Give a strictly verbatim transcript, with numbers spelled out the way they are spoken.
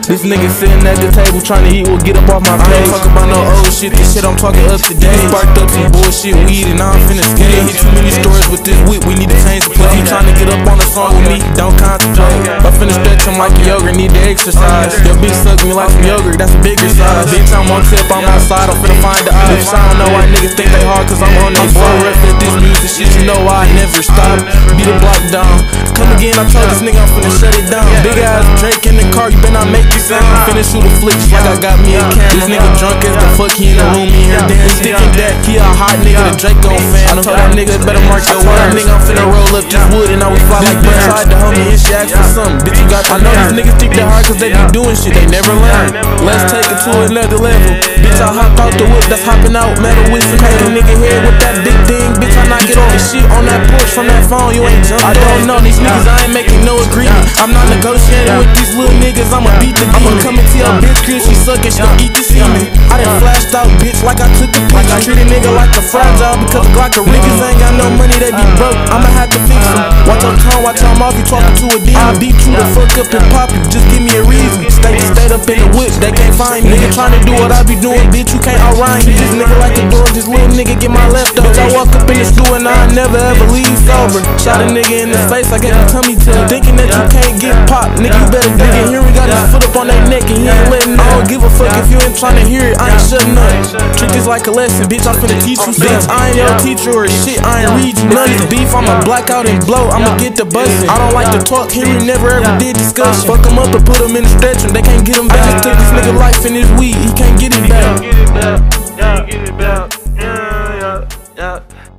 This nigga sitting at the table trying to eat, will get up off my plate. I ain't talking about no old shit, this shit I'm talking up to date. Sparked up some bullshit weed and now I'm finna skate. Hit too many stories with this whip, we need to change the play. He trying to get up on the song with me, don't contemplate. I finna stretch him like a yogurt, need to exercise. Your bitch suck me like some yogurt, that's a bigger size. Bitch, I'm on tip, I'm outside, I'm finna find the eyes. I don't know why niggas think they hard, cause I'm on their side. I'm so this music shit, you know I never stop. Beat the block down. Come again, I told this nigga I'm finna shut it down. Big ass Drake in the car, you better not make it sound. I'm finna shoot a flick just like I got me a camera. This nigga drunk as the fuck, he in the room, he here dancing. Sticking that, he a hot nigga, the Draco fan. I told that nigga better mark your words. Nigga, I'm finna roll up this wood and I will fly like birds. Tried to homie and she asked for something, bitch you got. I know these niggas think they hard cause they be doing shit, they never learn. Let's take it to another level. Bitch, I hopped out the whip, that's hopping out metal with some metal. Nigga head with that big thing, bitch, I knock it off. This shit on that porch from that phone, you ain't jumped. I don't know these niggas, I ain't making no agreement. I'm not negotiating with these little niggas, I'ma beat the game. I'ma come into your bitch crib, she suckin', she gon' eat the semen. I done flashed out, bitch, like I took a picture. Treat a nigga like a fragile because Glock a niggas ain't got no money, they be broke. I'ma have to fix them. Watch your tone, watch your mouth, you talking to a demon. I beat you the fuck up and pop you, just give me a reason. Stay stayed up in the woods, they can't find me. Nigga tryna do what I be doing, bitch, you can't outrhyme me. This nigga like the door, this little nigga get my left up. Bitch, I walk up in the stool and I never ever leave sober. Shot a nigga in the face, I gave him tummy tuck. Thinking that you can't get popped, nigga, you better dig it. Here we got his foot up on that neck and he ain't letting up. I don't give a fuck if you ain't tryna hear it, I ain't shutting up. Treat this like a lesson, bitch, I'm finna teach you something. Bitch, I ain't your teacher or shit, I ain't read you none of this beef, I'ma black out and blow, I'ma get the bustin'. I don't like to talk, Henry never ever did discussion. Fuck him up and put him in the stretcher, they can't get him back. Take this nigga life in his weed, he can't get it back. Get it back, yeah, get it back, yeah, yeah, yeah.